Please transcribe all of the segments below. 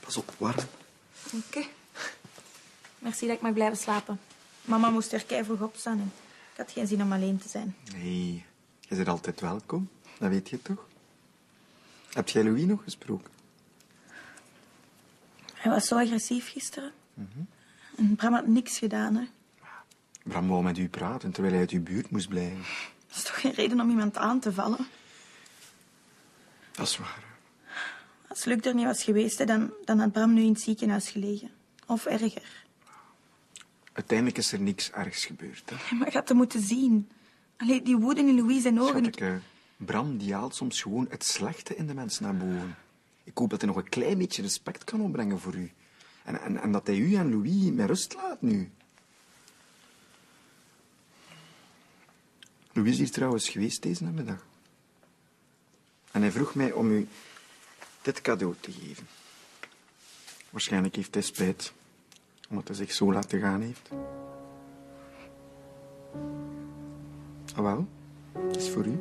Pas op, warm. Oké. Merci dat ik mag blijven slapen. Mama moest er keivroeg opstaan en ik had geen zin om alleen te zijn. Nee, je bent altijd welkom. Dat weet je toch? Heb jij Louis nog gesproken? Hij was zo agressief gisteren. En Bram had niks gedaan, hè. Bram wou met u praten, terwijl hij uit uw buurt moest blijven. Dat is toch geen reden om iemand aan te vallen? Dat is waar. Als Luc er niet was geweest, hè, dan had Bram nu in het ziekenhuis gelegen. Of erger. Uiteindelijk is er niks ergs gebeurd, hè. Maar je had hem moeten zien. Allee, die woede in Louise zijn ogen... Schatje, Bram die haalt soms gewoon het slechte in de mens naar boven. Ik hoop dat hij nog een klein beetje respect kan opbrengen voor u. En dat hij u en Louis met rust laat nu. Louis is hier trouwens geweest deze namiddag. En hij vroeg mij om u dit cadeau te geven. Waarschijnlijk heeft hij spijt, omdat hij zich zo laten gaan heeft. Ah wel, het is voor u.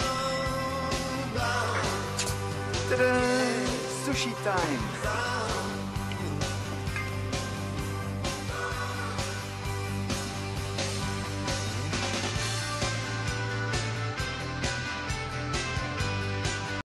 Sushi time.